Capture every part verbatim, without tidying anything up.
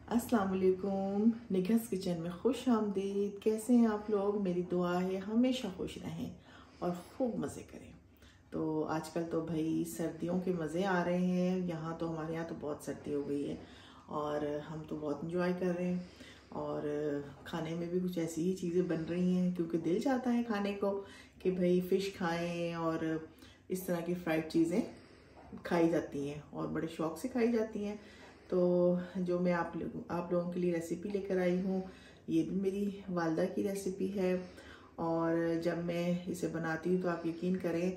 अस्सलाम वालेकुम। निघस किचन में खुश आमदीद। कैसे हैं आप लोग? मेरी दुआ है हमेशा खुश रहें और खूब मज़े करें। तो आजकल तो भाई सर्दियों के मज़े आ रहे हैं। यहाँ तो हमारे यहाँ तो बहुत सर्दी हो गई है और हम तो बहुत इंजॉय कर रहे हैं। और खाने में भी कुछ ऐसी ही चीज़ें बन रही हैं क्योंकि दिल चाहता है खाने को कि भाई फ़िश खाएँ और इस तरह की फ्राइड चीज़ें खाई जाती हैं और बड़े शौक़ से खाई जाती हैं। तो जो मैं आप लोग आप लोगों के लिए रेसिपी लेकर आई हूँ, ये भी मेरी वालदा की रेसिपी है। और जब मैं इसे बनाती हूँ तो आप यकीन करें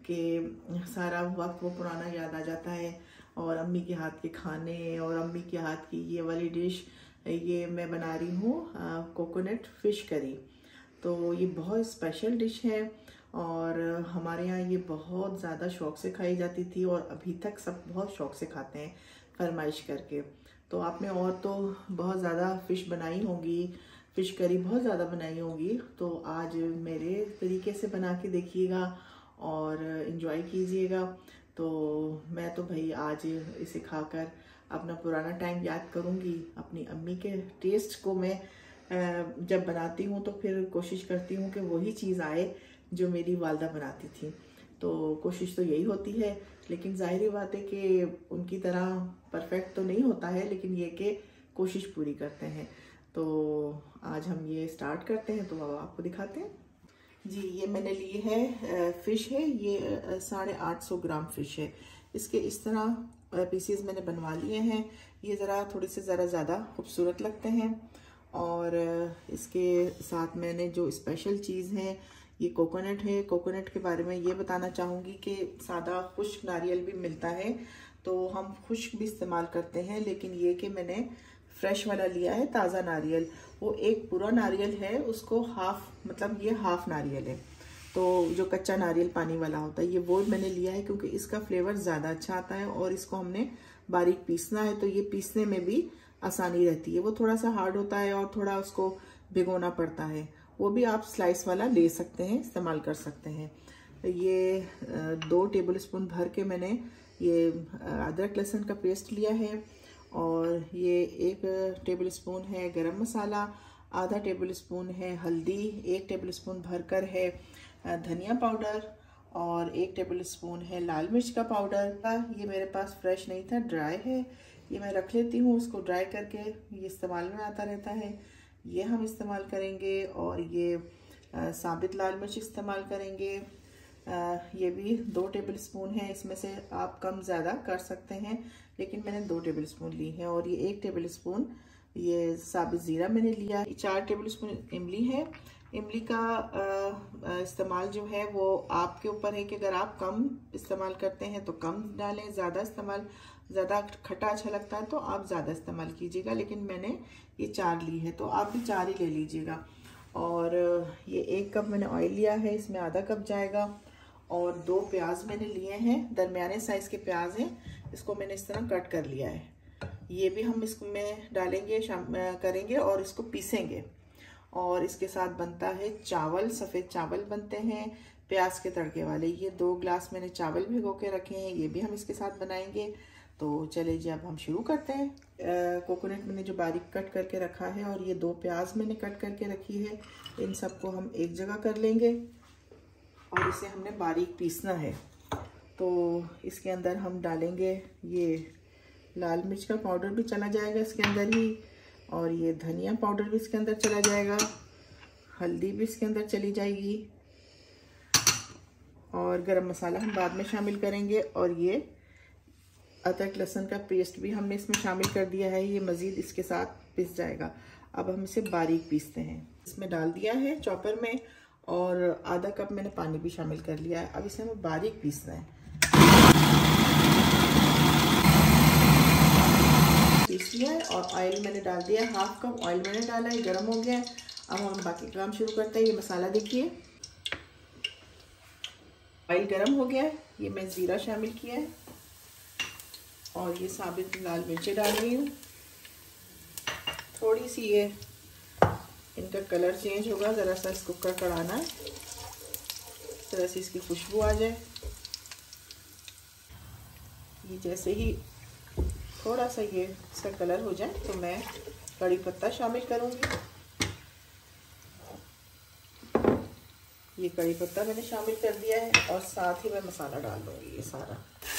कि सारा वक्त वो पुराना याद आ जाता है और अम्मी के हाथ के खाने और अम्मी के हाथ की ये वाली डिश, ये मैं बना रही हूँ कोकोनट फ़िश करी। तो ये बहुत स्पेशल डिश है और हमारे यहाँ ये बहुत ज़्यादा शौक़ से खाई जाती थी और अभी तक सब बहुत शौक़ से खाते हैं फरमाइश करके। तो आपने और तो बहुत ज़्यादा फ़िश बनाई होंगी, फ़िश करी बहुत ज़्यादा बनाई होंगी। तो आज मेरे तरीके से बना के देखिएगा और इन्जॉय कीजिएगा। तो मैं तो भाई आज इसे खाकर अपना पुराना टाइम याद करूँगी। अपनी अम्मी के टेस्ट को मैं जब बनाती हूँ तो फिर कोशिश करती हूँ कि वही चीज़ आए जो मेरी वालदा बनाती थी। तो कोशिश तो यही होती है, लेकिन ज़ाहिर बात है कि उनकी तरह परफेक्ट तो नहीं होता है, लेकिन ये कि कोशिश पूरी करते हैं। तो आज हम ये स्टार्ट करते हैं, तो अब आपको दिखाते हैं। जी, ये मैंने लिए है फ़िश है, ये साढ़े आठ सौ ग्राम फ़िश है। इसके इस तरह पीसीज मैंने बनवा लिए हैं। ये ज़रा थोड़े से ज़रा ज़्यादा खूबसूरत लगते हैं। और इसके साथ मैंने जो स्पेशल चीज़ है ये कोकोनट है। कोकोनट के बारे में ये बताना चाहूँगी कि सादा खुश्क नारियल भी मिलता है, तो हम खुश्क भी इस्तेमाल करते हैं, लेकिन ये कि मैंने फ्रेश वाला लिया है, ताज़ा नारियल। वो एक पूरा नारियल है, उसको हाफ, मतलब ये हाफ नारियल है। तो जो कच्चा नारियल पानी वाला होता है, ये वो मैंने लिया है क्योंकि इसका फ्लेवर ज़्यादा अच्छा आता है और इसको हमने बारीक पीसना है, तो ये पीसने में भी आसानी रहती है। वो थोड़ा सा हार्ड होता है और थोड़ा उसको भिगोना पड़ता है। वो भी आप स्लाइस वाला ले सकते हैं, इस्तेमाल कर सकते हैं। ये दो टेबलस्पून भर के मैंने ये अदरक लहसुन का पेस्ट लिया है और ये एक टेबलस्पून है गरम मसाला, आधा टेबलस्पून है हल्दी, एक टेबलस्पून भरकर है धनिया पाउडर और एक टेबलस्पून है लाल मिर्च का पाउडर। ये मेरे पास फ्रेश नहीं था, ड्राई है, ये मैं रख लेती हूँ। उसको ड्राई करके ये इस्तेमाल में आता रहता है, ये हम इस्तेमाल करेंगे। और ये आ, साबित लाल मिर्च इस्तेमाल करेंगे। आ, ये भी दो टेबलस्पून है, इसमें से आप कम ज़्यादा कर सकते हैं, लेकिन मैंने दो टेबलस्पून ली है। और ये एक टेबलस्पून ये साबित ज़ीरा मैंने लिया। चार टेबलस्पून इमली है। इमली का इस्तेमाल जो है वो आपके ऊपर है कि अगर आप कम इस्तेमाल करते हैं तो कम डालें, ज़्यादा इस्तेमाल, ज़्यादा खट्टा अच्छा लगता है तो आप ज़्यादा इस्तेमाल कीजिएगा। लेकिन मैंने ये चार ली है तो आप भी चार ही ले लीजिएगा। और ये एक कप मैंने ऑयल लिया है, इसमें आधा कप जाएगा। और दो प्याज मैंने लिए हैं, दरमियाने साइज़ के प्याज हैं, इसको मैंने इस तरह कट कर लिया है। ये भी हम इसमें डालेंगे, शाम करेंगे और इसको पीसेंगे। और इसके साथ बनता है चावल, सफ़ेद चावल बनते हैं प्याज के तड़के वाले। ये दो ग्लास मैंने चावल भिगो के रखे हैं, ये भी हम इसके साथ बनाएंगे। तो चले जी, अब हम शुरू करते हैं। कोकोनट मैंने जो बारीक कट करके रखा है और ये दो प्याज मैंने कट करके रखी है, इन सबको हम एक जगह कर लेंगे और इसे हमने बारीक पीसना है। तो इसके अंदर हम डालेंगे ये लाल मिर्च का पाउडर भी चला जाएगा इसके अंदर ही, और ये धनिया पाउडर भी इसके अंदर चला जाएगा, हल्दी भी इसके अंदर चली जाएगी, और गरम मसाला हम बाद में शामिल करेंगे। और ये अदरक लहसुन का पेस्ट भी हमने इसमें शामिल कर दिया है, ये मज़ीद इसके साथ पिस जाएगा। अब हम इसे बारीक पीसते हैं। इसमें डाल दिया है चॉपर में और आधा कप मैंने पानी भी शामिल कर लिया है। अब इसे हमें बारीक पीसना है। पीस लिया है और ऑयल मैंने डाल दिया, हाफ कप ऑयल मैंने डाला है, गर्म हो गया है। अब हम बाकी काम शुरू करते हैं। ये मसाला देखिए, ऑयल गर्म हो गया है, ये मैं ज़ीरा शामिल किया है और ये साबित लाल मिर्चें डाल रही हूँ। थोड़ी सी ये इनका कलर चेंज होगा, ज़रा सा इसको कड़कड़ाना है, ज़रा सी इसकी खुशबू आ जाए। ये जैसे ही थोड़ा सा ये इसका कलर हो जाए तो मैं कड़ी पत्ता शामिल करूँगी। ये कड़ी पत्ता मैंने शामिल कर दिया है और साथ ही मैं मसाला डाल दूँगी ये सारा।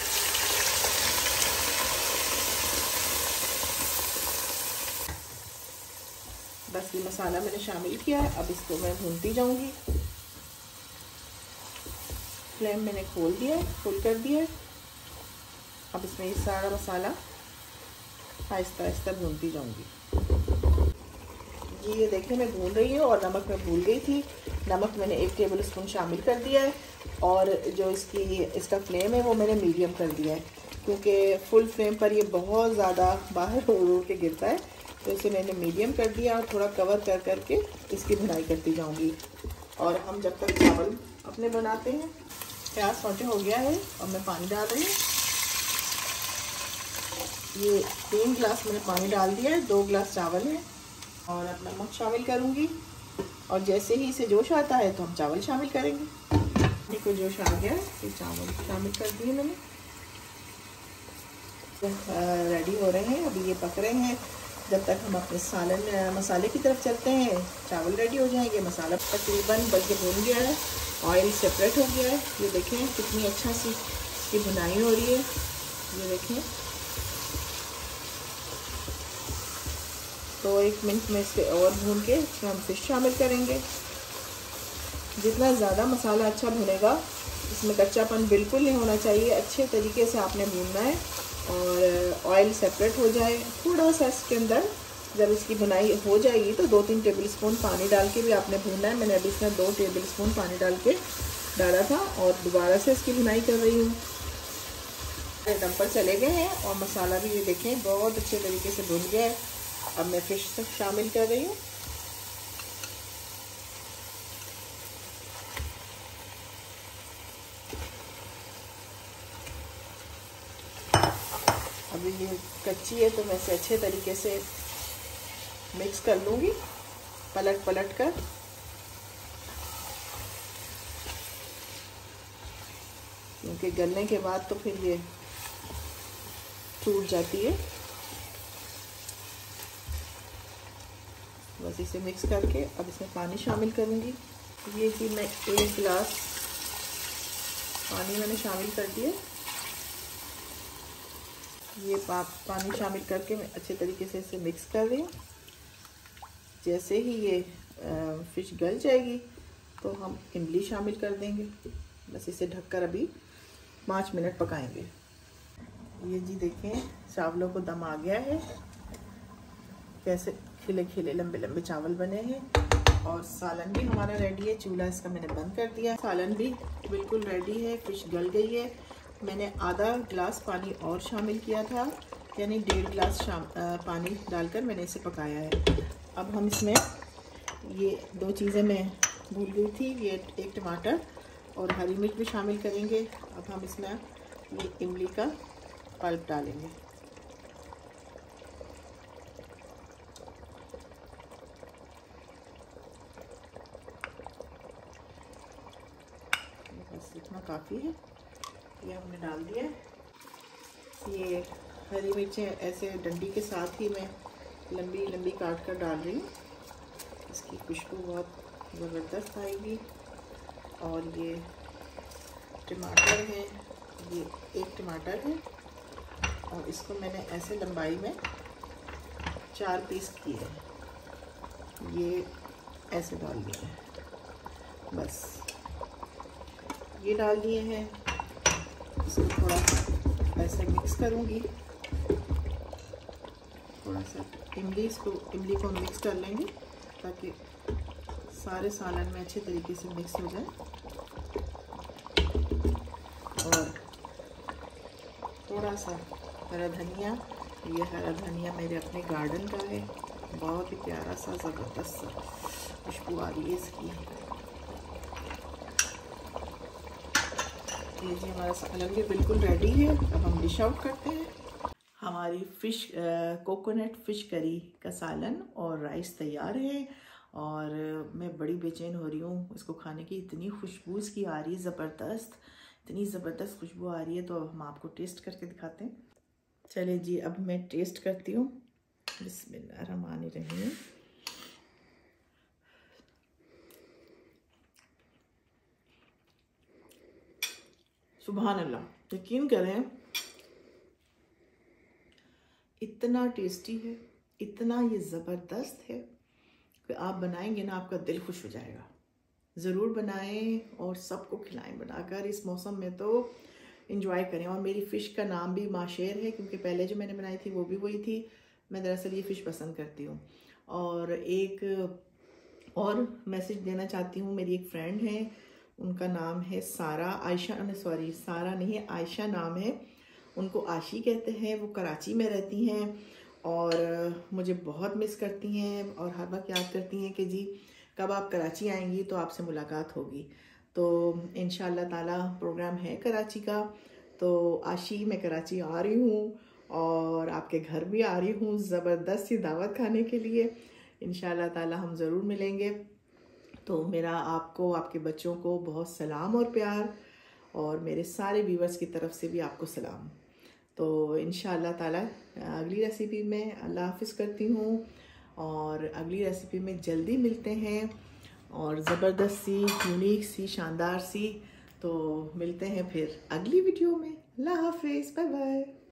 बस ये मसाला मैंने शामिल किया है। अब इसको मैं भूनती जाऊँगी। फ्लेम मैंने खोल दिया है, फुल कर दिया है। अब इसमें ये सारा मसाला आहिस्ता आहिस्ता भूनती जाऊंगी। ये देखिए मैं भून रही हूँ और नमक मैं भूल गई थी। नमक मैंने एक टेबल स्पून शामिल कर दिया है और जो इसकी इसका फ्लेम है वो मैंने मीडियम कर दिया है, क्योंकि फुल फ्लेम पर ये बहुत ज़्यादा बाहर उड़ उड़ के गिरता है। तो इसे मैंने मीडियम कर दिया और थोड़ा कवर कर करके इसकी भुनाई करती जाऊँगी। और हम जब तक चावल अपने बनाते हैं, प्याज सौटे हो गया है और मैं पानी डाल रही हूँ। ये तीन गिलास मैंने पानी डाल दिया है, दो गिलास चावल है और अब नमक शामिल करूँगी। और जैसे ही इसे जोश आता है तो हम चावल शामिल करेंगे। देखो जोश आ गया है, ये चावल शामिल कर दिए मैंने। तो रेडी हो रहे हैं, अभी ये पक रहे हैं। जब तक हम अपने सालन मसाले की तरफ चलते हैं, चावल रेडी हो जाएंगे। मसाला तकरीबन बन के भून गया है, ऑयल सेपरेट हो गया है। ये देखें कितनी अच्छा सी इसकी भुनाई हो रही है। ये देखें, तो एक मिनट में इसे और भून के इसमें हम फिश शामिल करेंगे। जितना ज़्यादा मसाला अच्छा भुनेगा, इसमें कच्चापन बिल्कुल नहीं होना चाहिए। अच्छे तरीके से आपने भूनना है और ऑयल सेपरेट हो जाए। थोड़ा सा इसके अंदर जब इसकी भुनाई हो जाएगी तो दो तीन टेबल स्पून पानी डाल के भी आपने भूनना है। मैंने अभी इसमें दो टेबल स्पून पानी डाल के डाला था और दोबारा से इसकी भुनाई कर रही हूँ। दम पर चले गए हैं और मसाला भी ये देखें बहुत अच्छे तरीके से भुन गया है। अब मैं फिश शामिल कर रही हूँ। अभी ये कच्ची है तो मैं इसे अच्छे तरीके से मिक्स कर लूँगी, पलट पलट कर। क्योंकि गलने के बाद तो फिर ये टूट जाती है। बस इसे मिक्स करके अब इसमें पानी शामिल करूँगी। ये जी मैं एक गिलास पानी मैंने शामिल कर दिया। ये पा, पानी शामिल करके मैं अच्छे तरीके से इसे मिक्स कर रही हूँ। जैसे ही ये फिश गल जाएगी तो हम इमली शामिल कर देंगे। बस इसे ढककर अभी पाँच मिनट पकाएंगे। ये जी देखें चावलों को दम आ गया है, कैसे खिले खिले लंबे लंबे चावल बने हैं। और सालन भी हमारा रेडी है। चूल्हा इसका मैंने बंद कर दिया। सालन भी बिल्कुल रेडी है, फिश गल गई है। मैंने आधा गिलास पानी और शामिल किया था, यानी डेढ़ गिलास शाम आ, पानी डालकर मैंने इसे पकाया है। अब हम इसमें ये दो चीज़ें मैं भूल गई थी, ये एक टमाटर और हरी मिर्च भी शामिल करेंगे। अब हम इसमें ये इमली का पल्प डालेंगे। बस इतना काफ़ी है, ये हमने डाल दिया। ये हरी मिर्चें ऐसे डंडी के साथ ही मैं लंबी लंबी काट कर डाल रही हूँ। इसकी खुशबू बहुत ज़बरदस्त आएगी। और ये टमाटर है, ये एक टमाटर है और इसको मैंने ऐसे लंबाई में चार पीस किए हैं। ये ऐसे डाल दिए हैं, बस ये डाल दिए हैं। इसको थोड़ा ऐसे मिक्स करूँगी। थोड़ा सा इमली इसको इमली को मिक्स कर लेंगे ताकि सारे सालन में अच्छे तरीके से मिक्स हो जाए। और थोड़ा सा हरा धनिया, ये हरा धनिया मेरे अपने गार्डन का है, बहुत ही प्यारा सा ज़बरदस्त सा खुशबू आ रही है इसकी। ये जी हमारा सालन भी बिल्कुल रेडी है। अब हम डिश आउट करते हैं। हमारी फ़िश कोकोनट फ़िश करी का सालन और राइस तैयार है और मैं बड़ी बेचैन हो रही हूँ इसको खाने की। इतनी खुशबू इसकी आ रही है ज़बरदस्त, इतनी ज़बरदस्त खुशबू आ रही है। तो हम आपको टेस्ट करके दिखाते हैं। चलिए जी, अब मैं टेस्ट करती हूँ। बिस्मिल्लाहिर्रहमानिर्रहीम। सुभान अल्लाह, यकीन करें इतना टेस्टी है, इतना ये ज़बरदस्त है कि आप बनाएंगे ना आपका दिल खुश हो जाएगा। ज़रूर बनाएं और सबको खिलाएं बनाकर। इस मौसम में तो इंजॉय करें। और मेरी फ़िश का नाम भी माशेर है, क्योंकि पहले जो मैंने बनाई थी वो भी वही थी। मैं दरअसल ये फ़िश पसंद करती हूँ। और एक और मैसेज देना चाहती हूँ, मेरी एक फ्रेंड है, उनका नाम है सारा, आयशा नहीं सॉरी सारा नहीं है, आयशा नाम है। उनको आशी कहते हैं। वो कराची में रहती हैं और मुझे बहुत मिस करती हैं और हर वक्त याद करती हैं कि जी कब आप कराची आएंगी तो आपसे मुलाकात होगी। तो इंशाअल्लाह ताला प्रोग्राम है कराची का। तो आशी मैं कराची आ रही हूँ और आपके घर भी आ रही हूँ ज़बरदस्त सी दावत खाने के लिए। इंशाअल्लाह ताला हम ज़रूर मिलेंगे। तो मेरा आपको, आपके बच्चों को बहुत सलाम और प्यार, और मेरे सारे व्यूवर्स की तरफ से भी आपको सलाम। तो इंशाअल्लाह ताला अगली रेसिपी में अल्लाह हाफ़िज़ करती हूँ और अगली रेसिपी में जल्दी मिलते हैं और ज़बरदस्त सी, यूनिक सी, शानदार सी। तो मिलते हैं फिर अगली वीडियो में। अल्लाह हाफ़िज़, बाय बाय।